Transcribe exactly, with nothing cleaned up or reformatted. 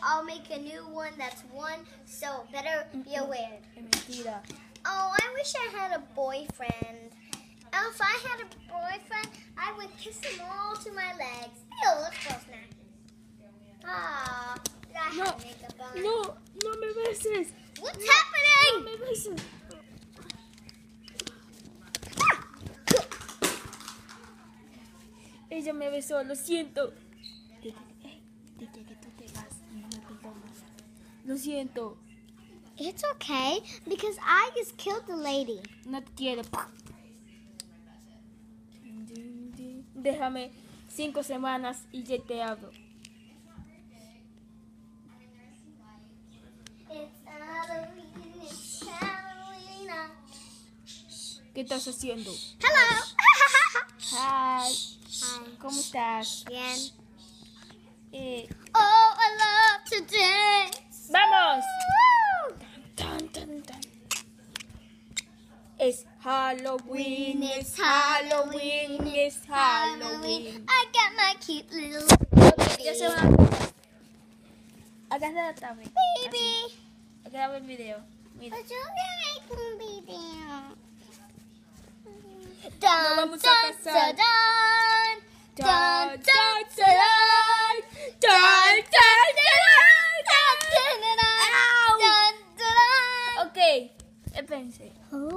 I'll make a new one that's one, so better be aware. Mentira. Oh, I wish I had a boyfriend. Oh, if I had a boyfriend, I would kiss them all to my legs. Ew, let's go snack. Ah, I No, have makeup on. no, no me beses. What's No happening? me beses. Ella me besó, lo siento. Dije que tú te vas y no me perdonas. Lo siento. It's okay, because I just killed the lady. No te quiero. Déjame cinco semanas y ya te hablo. It's Halloween, it's Halloween. ¿Qué estás haciendo? Hello. Hi. Hi. ¿Cómo estás? Bien. Eh, Oh, I love to dance. ¡Vamos! Woo! Tan, tan, tan. Es Halloween, It's es Halloween, es Halloween. I got my cute little Ya se va. Agarra la tablet. baby. Así. Graba el video. Mira. But you're making un video. Nos Dun, vamos a dun, casar. dun, dun, Tan, dun, tan, dun, tan, tan, tan, tan. dun, dun, dun, dun, dun. Ok, espérense. Oh,